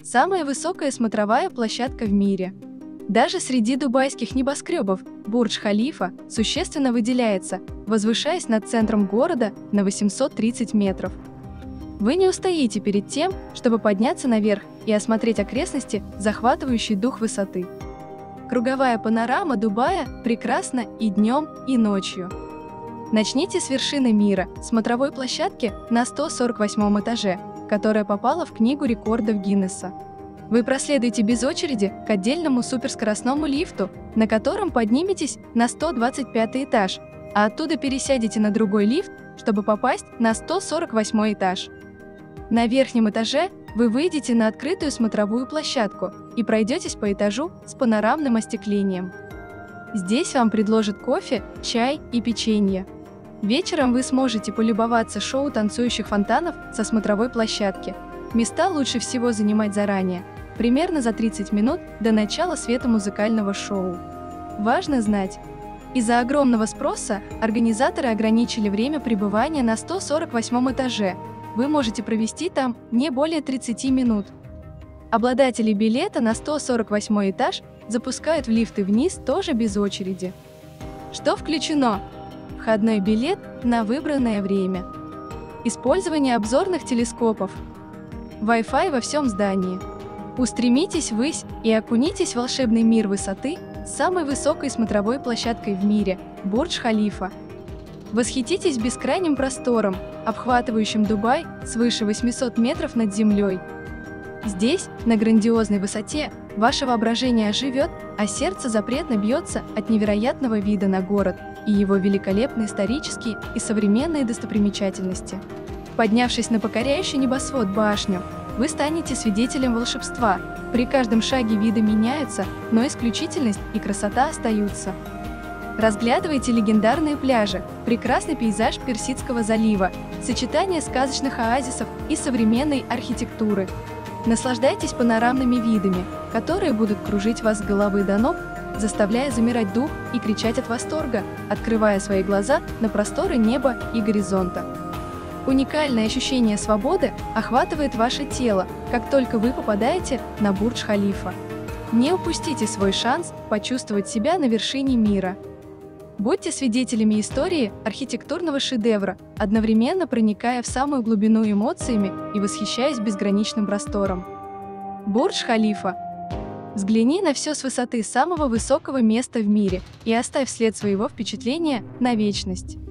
самая высокая смотровая площадка в мире. Даже среди дубайских небоскребов Бурдж-Халифа существенно выделяется, возвышаясь над центром города на 830 метров. Вы не устоите перед тем, чтобы подняться наверх и осмотреть окрестности, захватывающей дух высоты. Круговая панорама Дубая прекрасна и днем, и ночью. Начните с вершины мира, смотровой площадки на 148 этаже, которая попала в Книгу рекордов Гиннесса. Вы проследуете без очереди к отдельному суперскоростному лифту, на котором подниметесь на 125 этаж, а оттуда пересядете на другой лифт, чтобы попасть на 148 этаж. На верхнем этаже вы выйдете на открытую смотровую площадку и пройдетесь по этажу с панорамным остеклением. Здесь вам предложат кофе, чай и печенье. Вечером вы сможете полюбоваться шоу танцующих фонтанов со смотровой площадки. Места лучше всего занимать заранее, примерно за 30 минут до начала светомузыкального шоу. Важно знать, из-за огромного спроса организаторы ограничили время пребывания на 148 этаже. Вы можете провести там не более 30 минут. Обладатели билета на 148 этаж запускают в лифты вниз тоже без очереди. Что включено? Входной билет на выбранное время. Использование обзорных телескопов. Wi-Fi во всем здании. Устремитесь ввысь и окунитесь в волшебный мир высоты с самой высокой смотровой площадкой в мире – Бурдж-Халифа. Восхититесь бескрайним простором, обхватывающим Дубай свыше 800 метров над землей. Здесь, на грандиозной высоте, ваше воображение оживет, а сердце запретно бьется от невероятного вида на город и его великолепные исторические и современные достопримечательности. Поднявшись на покоряющий небосвод башню, вы станете свидетелем волшебства. При каждом шаге виды меняются, но исключительность и красота остаются. Разглядывайте легендарные пляжи, прекрасный пейзаж Персидского залива, сочетание сказочных оазисов и современной архитектуры. Наслаждайтесь панорамными видами, которые будут кружить вас с головы до ног, заставляя замирать дух и кричать от восторга, открывая свои глаза на просторы неба и горизонта. Уникальное ощущение свободы охватывает ваше тело, как только вы попадаете на Бурдж-Халифа. Не упустите свой шанс почувствовать себя на вершине мира. Будьте свидетелями истории архитектурного шедевра, одновременно проникая в самую глубину эмоциями и восхищаясь безграничным простором. Бурдж-Халифа. Взгляни на все с высоты самого высокого места в мире и оставь след своего впечатления на вечность.